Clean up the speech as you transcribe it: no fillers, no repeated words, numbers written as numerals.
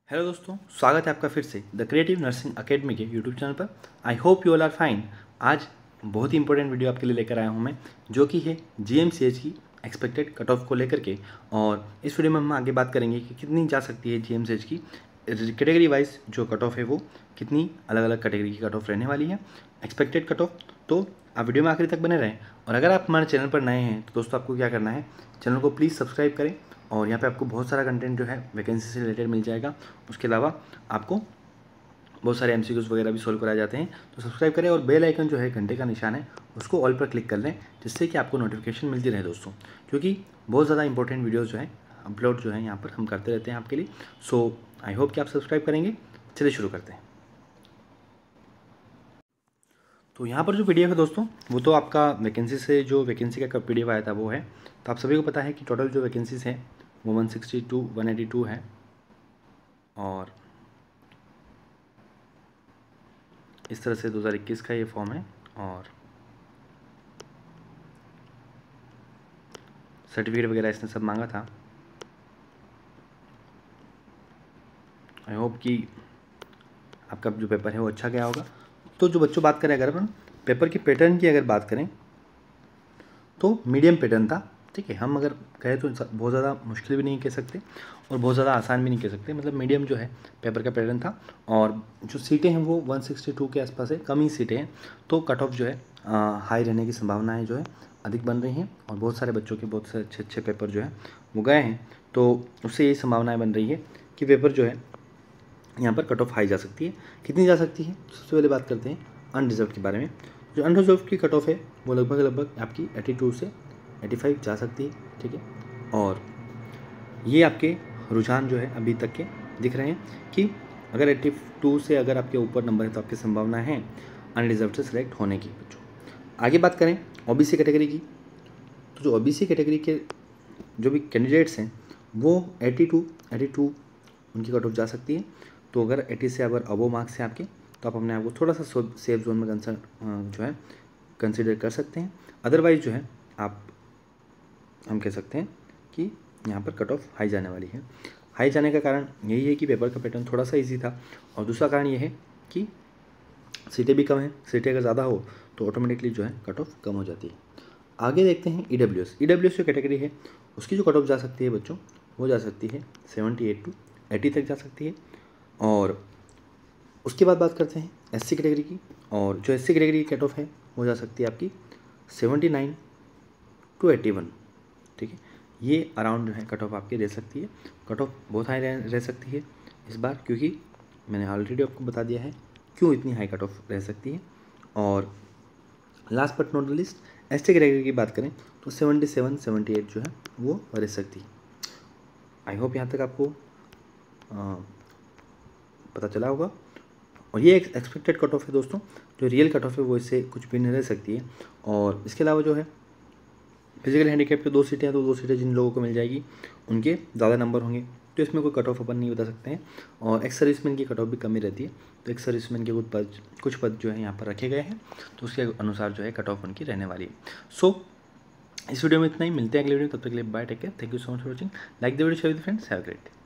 Hello दोस्तों, स्वागत है आपका फिर से द क्रिएटिव नर्सिंग अकेडमी के यूट्यूब चैनल पर। I hope you all are fine. आज बहुत ही इंपॉर्टेंट वीडियो आपके लिए लेकर आया हूं मैं, जो कि है जीएमसीएच की एक्सपेक्टेड कट ऑफ को लेकर के। और इस वीडियो में हम आगे बात करेंगे कि कितनी जा सकती है जीएमसीएच की कैटेगरी वाइज जो कट ऑफ है, वो कितनी अलग अलग कैटेगरी की कट ऑफ रहने वाली है, एक्सपेक्टेड कट ऑफ। तो आप वीडियो में आखिर तक बने रहें। और अगर आप हमारे चैनल पर नए हैं तो दोस्तों आपको क्या करना है, चैनल को प्लीज़ सब्सक्राइब करें। और यहाँ पे आपको बहुत सारा कंटेंट जो है वैकेंसी से रिलेटेड मिल जाएगा। उसके अलावा आपको बहुत सारे एमसीक्यूज वगैरह भी सॉल्व कराए जाते हैं। तो सब्सक्राइब करें और बेल आइकन जो है घंटे का निशान है उसको ऑल पर क्लिक कर लें, जिससे कि आपको नोटिफिकेशन मिलती रहे दोस्तों, क्योंकि बहुत ज़्यादा इंपॉर्टेंट वीडियोज़ जो है अपलोड जो है यहाँ पर हम करते रहते हैं आपके लिए। सो आई होप कि आप सब्सक्राइब करेंगे। चलिए शुरू करते हैं। तो यहाँ पर जो पीडीएफ है दोस्तों, वो तो आपका वैकेंसी से जो वैकेंसी का पीडीएफ आया था वो है। तो आप सभी को पता है कि टोटल जो वैकेंसीज है वो 182 है। और इस तरह से 2021 का ये फॉर्म है। और सर्टिफिकेट वगैरह इसने सब मांगा था। आई होप कि आपका जो पेपर है वो अच्छा गया होगा। तो जो बच्चों बात करें, अगर अपन पेपर की पैटर्न की अगर बात करें तो मीडियम पैटर्न था। ठीक है, हम अगर कहें तो बहुत ज़्यादा मुश्किल भी नहीं कह सकते और बहुत ज़्यादा आसान भी नहीं कह सकते, मतलब मीडियम जो है पेपर का पैटर्न था। और जो सीटें हैं वो 162 के आसपास है, कम ही सीटें हैं। तो कट ऑफ जो है हाई रहने की संभावनाएं जो है अधिक बन रही हैं। और बहुत सारे बच्चों के बहुत से अच्छे अच्छे पेपर जो है वो गए हैं। तो उससे यही संभावनाएँ बन रही है कि पेपर जो है यहाँ पर कट ऑफ हाई जा सकती है। कितनी जा सकती है, सबसे पहले बात करते हैं अनरिजर्व के बारे में। जो अनरिजर्व की कट ऑफ है वो लगभग आपकी 82 से 85 जा सकती है। ठीक है, और ये आपके रुझान जो है अभी तक के दिख रहे हैं कि अगर 82 से अगर आपके ऊपर नंबर है तो आपकी संभावना है अनरिजर्व से सिलेक्ट होने की। बच्चों आगे बात करें ओबीसी कैटेगरी की, तो जो ओबीसी कैटेगरी के जो भी कैंडिडेट्स हैं वो 82 उनकी कट ऑफ जा सकती है। तो अगर 80 से अगर अबो मार्क्स हैं आपके, तो आप अपने आप को थोड़ा सा सेफ जोन में जो है कंसिडर कर सकते हैं। अदरवाइज जो है हम कह सकते हैं कि यहाँ पर कट ऑफ हाई जाने वाली है। हाई जाने का कारण यही है कि पेपर का पैटर्न थोड़ा सा इजी था। और दूसरा कारण ये है कि सीटें भी कम हैं। सीटें अगर ज़्यादा हो तो ऑटोमेटिकली जो है कट ऑफ कम हो जाती है। आगे देखते हैं ईडब्ल्यूएस जो कैटेगरी है उसकी जो कट ऑफ जा सकती है बच्चों, वो जा सकती है 78 टू 80 तक जा सकती है। और उसके बाद बात करते हैं एससी कैटेगरी की, और जो एससी कैटेगरी की कट ऑफ है वो जा सकती है आपकी 79 टू 81। ठीक है, ये अराउंड जो है कट ऑफ आपकी रह सकती है। कट ऑफ बहुत हाई रह सकती है इस बार, क्योंकि मैंने ऑलरेडी आपको बता दिया है क्यों इतनी हाई कट ऑफ रह सकती है। और last but not the least ST category की बात करें तो 77-78 जो है वो रह सकती है। आई होप यहाँ तक आपको पता चला होगा। और ये एक एक्सपेक्टेड कट ऑफ है दोस्तों, जो रियल कट ऑफ है वो इससे कुछ भी नहीं रह सकती है। और इसके अलावा जो है फिजिकल हैंडीकैप पे 2 सीटें हैं, तो 2 सीटें जिन लोगों को मिल जाएगी उनके ज़्यादा नंबर होंगे, तो इसमें कोई कट ऑफ अपन नहीं बता सकते हैं। और एक्स सर्विसमैन की कट ऑफ भी कमी रहती है, तो एक्स सर्विसमैन के कुछ पद जो है यहाँ पर रखे गए हैं, तो उसके अनुसार जो है कट ऑफ उनकी रहने वाली है। सो इस वीडियो में इतना ही, मिलते हैं अगले वीडियो, तब तक के लिए bye, take care, thank you so much for watching. Like the video, share with friends, have a great day.